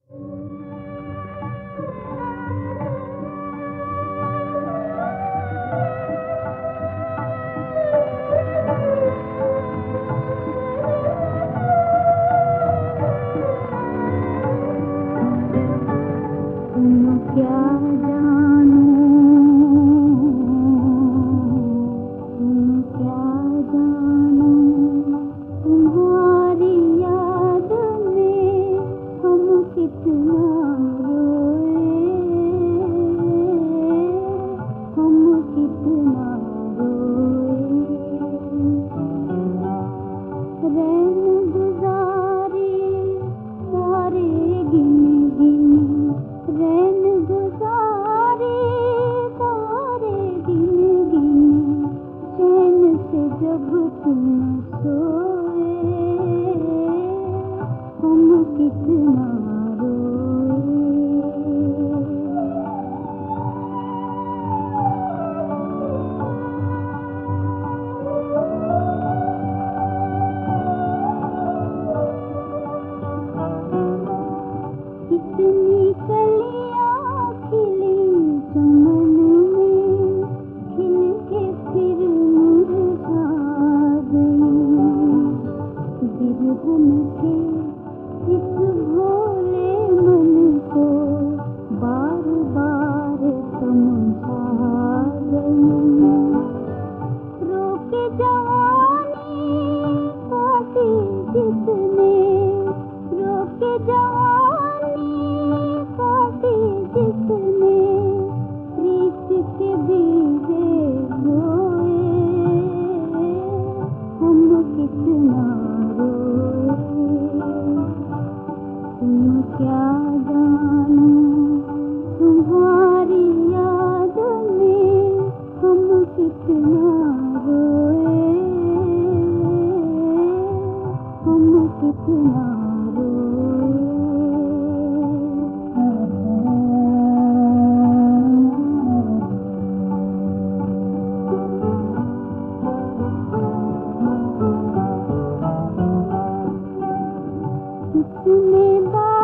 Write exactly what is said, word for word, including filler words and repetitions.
क्या जानूं, क्या जानूं, तुम्हारी याद में हम कितना रोए, हम कितना रोए। रैन गुजारे सारे गिन गिन, रैन गुजारे सारे गिन गिन, चैन से जब तुम सोए, हम कितना रोए। कितनी कलियां खिली चमन में, खिल के फिर मुरझा गई। बिरहन के इस भोले मन को बार बार समझा गई। रोके जवानी काटी जिसने, रोके जवानी काटी जिसने, प्रीत के बीजे बोए, हम कितना रोए। तुम क्या जानूं, तुम्हारी याद में हम कितना रोए, हम कितना रोए। किसने